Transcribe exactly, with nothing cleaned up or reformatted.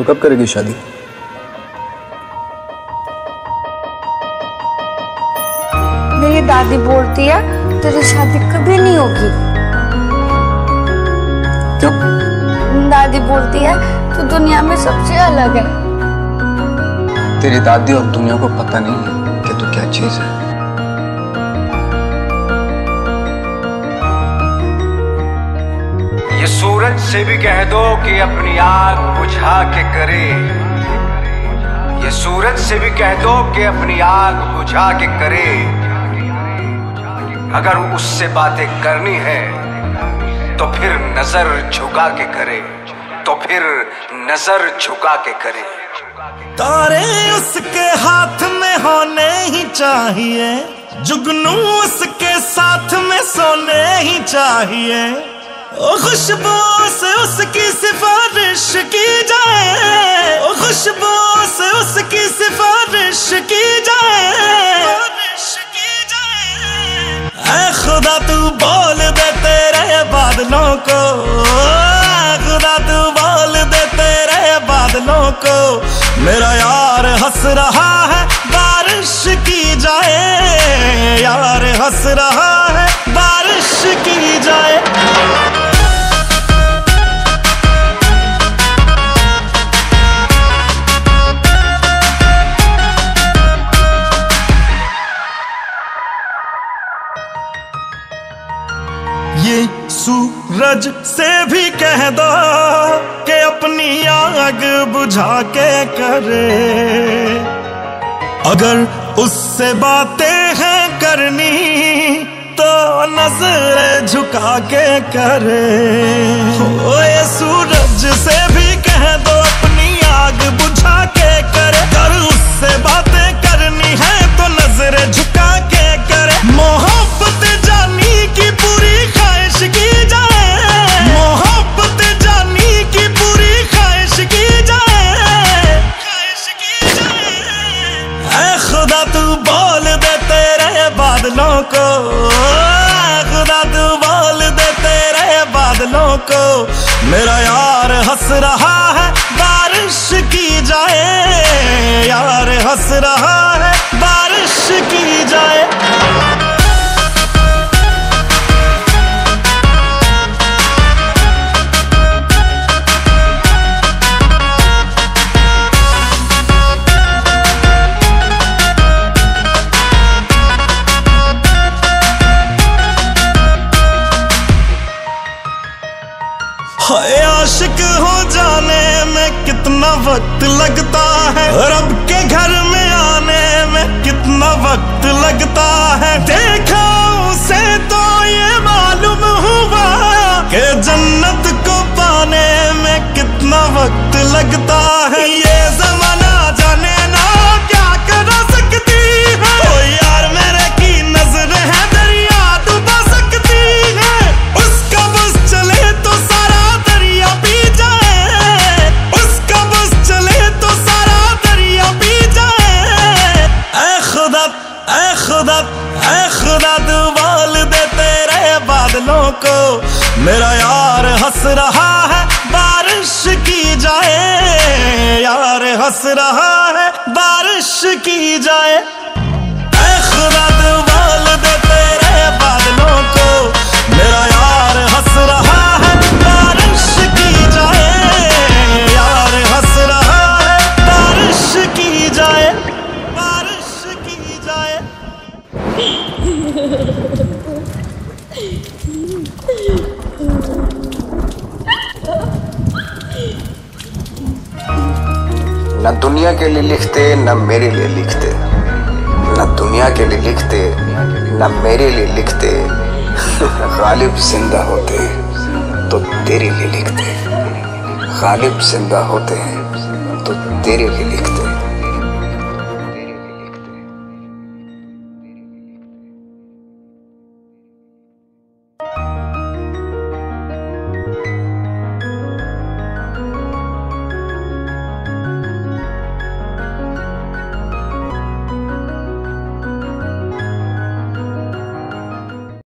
तो कब करेगी शादी? मेरी दादी बोलती है तेरी शादी कभी नहीं होगी। क्यों? दादी बोलती है तू दुनिया में सबसे अलग है। तेरी दादी और दुनिया को पता नहीं है कि तू क्या चीज है। ये सूरज से भी कह दो कि अपनी आग बुझा के करे। ये सूरज से भी कह दो कि अपनी आग बुझा के करे। अगर उससे बातें करनी है तो फिर नजर झुका के करे, तो फिर नजर झुका के करे। तारे उसके हाथ में होने ही चाहिए, जुगनू उसके साथ में सोने ही चाहिए। ओ खुशबू से उसकी सिफारिश की जाए, ओ खुशबू से उसकी सिफारिश की जाए। ऐ खुदा तू बोल दे तेरे बादलों को, खुदा तू बोल दे तेरे बादलों को, मेरा यार हंस रहा है बारिश की जाए, यार हंस रहा है बारिश की जाए। ये सूरज से भी कह दो कि अपनी आग बुझा के करे। अगर उससे बातें हैं करनी तो नजर झुका के करे। ओ ये सूरज से भी कह दो अपनी आग बुझा के करे। अगर उससे बातें करनी है तो नजर झुका के करे। मोहब्बत जानी की पूरी ख्वाहिश की जाए, मोहब्बत जानी की पूरी ख्वाहिश की जाए, ख्वाहिश की जाए। ऐ खुदा तू बोल दे तेरे बादलों को, खुदा तू बोल दे तेरे बादलों को, मेरा यार हंस रहा है बारिश की जाए, यार हंस रहा है बारिश की जाए। हाय आशिक हो जाने में कितना वक्त लगता है, रब के घर में आने में कितना वक्त लगता है। देखा उसे तो ये मालूम हुआ कि जन्नत को पाने में कितना वक्त लगता है। ये जमाना जाने ना क्या कर सकती है, ओ यार मेरे की नजर है दरिया डुबा सकती है। उसका बस चले तो सारा दरिया पी जाए, उसका बस चले तो सारा दरिया पी जाए। ऐ खुदा ऐ खुदा ऐ खुदा तू बोल दे तेरे बादलों को, मेरा यार हंस रहा है बारिश की जाए, यार हंस रहा है बारिश की जाए। ऐ खुदा तू बोल दे तेरे बादलों को, मेरा यार हंस रहा है बारिश की जाए, यार हंस रहा है बारिश की जाए, बारिश की जाए। न दुनिया के लिए लिखते न मेरे लिए लिखते, न दुनिया के लिए लिखते न मेरे लिए लिखते। गालिब जिंदा होते तो तेरे लिए लिखते, गालिब जिंदा होते हैं तो तेरे लिए लिखते।